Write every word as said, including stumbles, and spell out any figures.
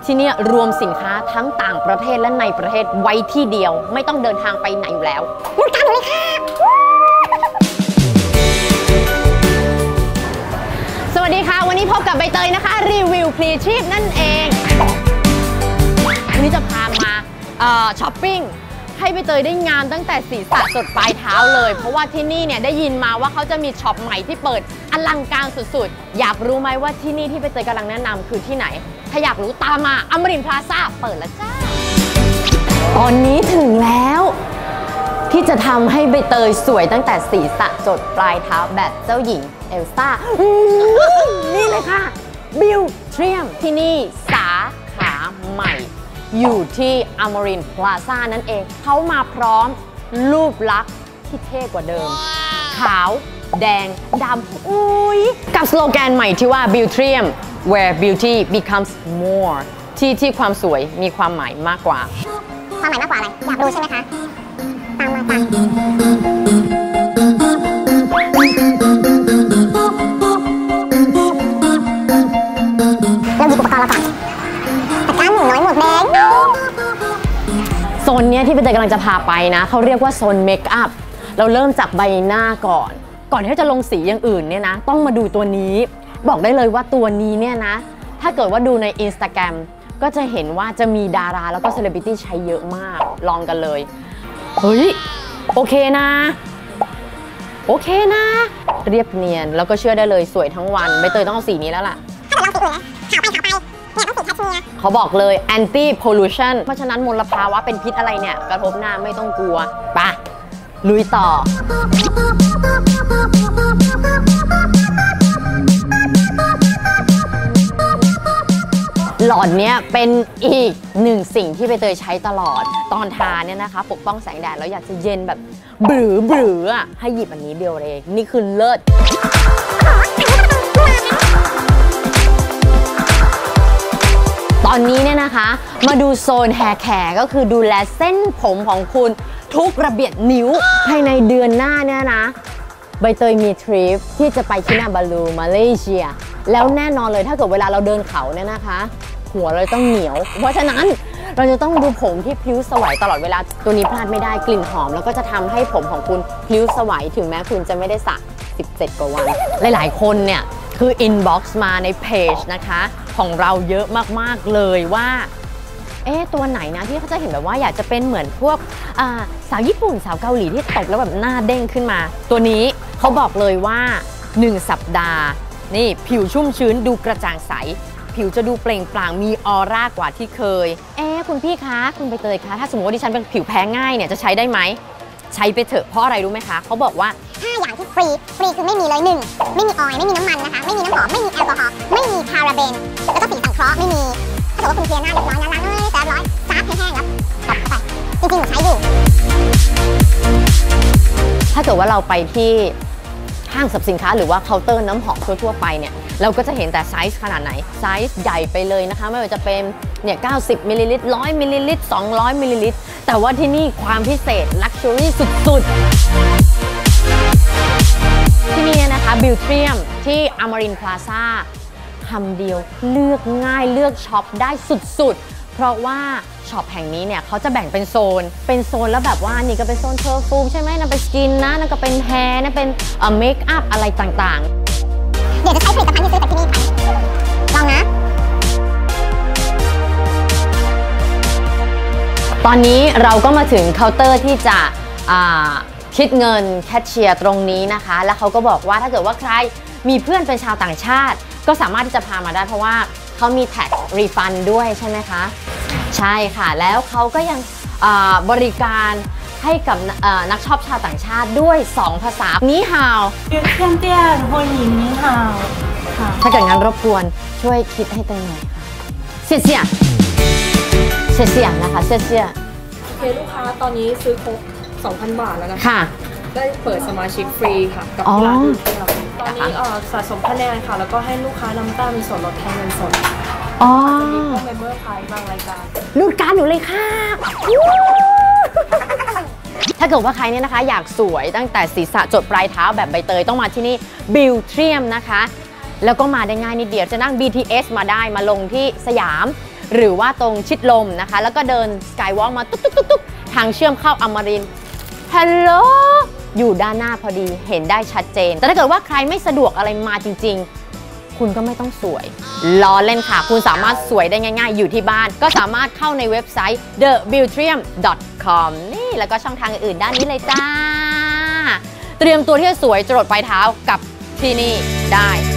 ที่นี่รวมสินค้าทั้งต่างประเทศและในประเทศไว้ที่เดียวไม่ต้องเดินทางไปไหนอยู่แล้วรุ่นตามเลยค่ะสวัสดีค่ะวันนี้พบกับใบเตยนะคะรีวิวพลีชีพนั่นเองวันนี้จะพามาช้อปปิ้งให้ใบเตยได้งานตั้งแต่ศีรษะจดปลายเท้าเลยเพราะว่าที่นี่เนี่ยได้ยินมาว่าเขาจะมีช็อปใหม่ที่เปิดอลังการสุดๆอยากรู้ไหมว่าที่นี่ที่ใบเตยกำลังแนะนำคือที่ไหนถ้าอยากรู้ตามมาอมรินทร์พลาซ่าเปิดแล้วจ้าตอนนี้ถึงแล้วที่จะทำให้ใบเตยสวยตั้งแต่ศีรษะจดปลายเท้าแบบเจ้าหญิงเอลซ่านี่เลยค่ะบิวเทียมที่นี่สาขาใหม่อยู่ที่อมรินทร์พลาซ่านั่นเองเขามาพร้อมรูปลักษณ์ที่เท่กว่าเดิม wow. ขาวแดงดำอุ้ยกับสโลแกนใหม่ที่ว่า Beautrium where beauty becomes more ที่ที่ความสวยมีความหมายมากกว่าความหมายมากกว่าอะไรอยากรู้ใช่ไหมคะตามมาตามเราหยิบอุปกรณ์เราก่อนแต่การหนูน้อยหมดแดงโซนเนี้ยที่ใบเตยกำลังจะพาไปนะเขาเรียกว่าโซนเมคอัพเราเริ่มจากใบหน้าก่อนก่อนที่จะลงสีอย่างอื่นเนี่ยนะต้องมาดูตัวนี้บอกได้เลยว่าตัวนี้เนี่ยนะถ้าเกิดว่าดูใน Instagram ก็จะเห็นว่าจะมีดาราแล้วก็เซเลบริตี้ใช้เยอะมากลองกันเลยเฮ้ยโอเคนะโอเคนะเรียบเนียนแล้วก็เชื่อได้เลยสวยทั้งวันใบเตยต้องเอาสีนี้แล้วล่ะถ้าเกิดลองสีอื่นนะขาวไปขาวไปเนี่ยต้องสีแคชเมียร์เขาบอกเลย anti pollution เพราะฉะนั้นมลภาวะเป็นพิษอะไรเนี่ยกระทบหน้าไม่ต้องกลัวไปลุยต่อหลอดเนี้ยเป็นอีกหนึ่งสิ่งที่ใบเตยใช้ตลอดตอนทาเนี่ยนะคะปกป้องแสงแดดแล้วอยากจะเย็นแบบบรือบรืออ่ะให้หยิบอันนี้เดียวเลยนี่คือเลิศตอนนี้เนี่ยนะคะมาดูโซนแฮร์แคร์ก็คือดูแลเส้นผมของคุณทุกระเบียดนิ้วภายในเดือนหน้าเนี่ยนะใบเตยมีทริปที่จะไปคินาบาลูมาเลเซียแล้วแน่นอนเลยถ้าเกิดเวลาเราเดินเขาเนี่ยนะคะหัวเราต้องเหนียวเพราะฉะนั้นเราจะต้องดูผมที่พลิ้วสวยตลอดเวลาตัวนี้พลาดไม่ได้กลิ่นหอมแล้วก็จะทำให้ผมของคุณพลิ้วสวยถึงแม้คุณจะไม่ได้สระสิบเจ็ดกว่าวันหลายๆคนเนี่ยคืออินบ็อกซ์มาในเพจนะคะของเราเยอะมากๆเลยว่าเอ๊ะตัวไหนนะที่เขาจะเห็นแบบว่าอยากจะเป็นเหมือนพวกสาวญี่ปุ่นสาวเกาหลีที่ตบแล้วแบบหน้าเด้งขึ้นมาตัวนี้เขาบอกเลยว่าหนึ่งสัปดาห์นี่ผิวชุ่มชื้นดูกระจ่างใสผิวจะดูเปล่งปลั่งมีออร่ากว่าที่เคยเอ๊ะคุณพี่คะคุณใบเตยคะถ้าสมมติว่าดิฉันเป็นผิวแพ้ง่ายเนี่ยจะใช้ได้ไหมใช้ไปเถอะเพราะอะไรรู้ไหมคะเขาบอกว่าห้าอย่างที่ฟรีฟรีคือไม่มีเลยหนึ่งไม่มีออยล์ไม่มีน้ำมันนะคะไม่มีน้ำหอมไม่มีแอลกอฮอล์ไม่มีพาราเบนแล้วก็สิ่งสังเคราะห์ไม่มีถ้าเกิดว่าคุณเคลียร์หน้าเรียบร้อยแล้วล้างหน้าเรียบร้อยซับให้แห้งแล้วตัดเข้าไปจริงๆหนูใช้อยู่ถ้าเกิดว่าเราไปที่ห้างสรรพสินค้าหรือว่าเคาน์เตอร์น้ำหอมทั่วๆไปเนี่ยเราก็จะเห็นแต่ไซส์ขนาดไหนไซส์ใหญ่ไปเลยนะคะไม่ว่าจะเป็นเนี่ยเก้าสิบมิลลิลิตรหนึ่งร้อยมิลลิลิตรสองร้อยมิลลิลิตรแต่ว่าที่นี่ความพิเศษลักชัวรี่สุดๆที่นี่นะคะบิวเทียมที่อมรินทร์พลาซ่าคำเดียวเลือกง่ายเลือกช็อปได้สุดๆเพราะว่าช็อปแห่งนี้เนี่ยเขาจะแบ่งเป็นโซนเป็นโซนแล้วแบบว่านี่ก็เป็นโซนเพอร์ฟูมใช่ไหมนั่นเป็นสกินนะนั่นก็เป็นแฮร์นั่นเป็นเมคอัพอะไรต่างๆเดี๋ยวจะใช้ผลิตภัณฑ์ที่ซื้อจากที่นี่ค่ะลองนะตอนนี้เราก็มาถึงเคาน์เตอร์ที่จะคิดเงินแคชเชียร์ตรงนี้นะคะแล้วเขาก็บอกว่าถ้าเกิดว่าใครมีเพื่อนเป็นชาวต่างชาติก็สามารถที่จะพามาได้เพราะว่าเขามีแท็กรีฟันด้วยใช่ไหมคะใช่ค่ะแล้วเขาก็ยังบริการให้กับนักช็อปชาวต่างชาติด้วยสองภาษานี่ฮาวเพื่อนเตี้ยหัวหญิงนี่ฮาวถ้าเกิดงั้นรบกวนช่วยคิดให้เต้ยหน่อยค่ะเสียเสียเสียเสียนะคะเสียเสียโอเคลูกค้าตอนนี้ซื้อครบ สองพัน บาทแล้วนะคะค่ะได้เปิดสมาชิกฟรีค่ะกับที่ร้านตอนนี้สะสมคะแนนค่ะแล้วก็ให้ลูกค้านำต้ามีส่วนลดแทนเงินสดอ๋อจะมีพวกเมมเบอร์ไพรส์บางรายการรูดการ์ดหนูเลยค่ะถ้าเกิดว่าใครเนี่ยนะคะอยากสวยตั้งแต่ศีรษะจดปลายเท้าแบบใบเตยต้องมาที่นี่บิวเทียมนะคะแล้วก็มาได้ง่ายนิดเดียวจะนั่ง บี ที เอส มาได้มาลงที่สยามหรือว่าตรงชิดลมนะคะแล้วก็เดินสกายวอล์กมาตุ๊กตุ๊กตุ๊กตุ๊กทางเชื่อมเข้าอมรินทร์ฮัลโหลอยู่ด้านหน้าพอดีเห็นได้ชัดเจนแต่ถ้าเกิดว่าใครไม่สะดวกอะไรมาจริงๆคุณก็ไม่ต้องสวยล้อเล่นค่ะคุณสามารถสวยได้ง่ายๆอยู่ที่บ้านก็สามารถเข้าในเว็บไซต์ เดอะ บิวเทียม ดอท คอม นี่แล้วก็ช่องทางอื่นๆด้านนี้เลยจ้าเตรียมตัวที่จะสวยจรดปลายเท้ากับที่นี่ได้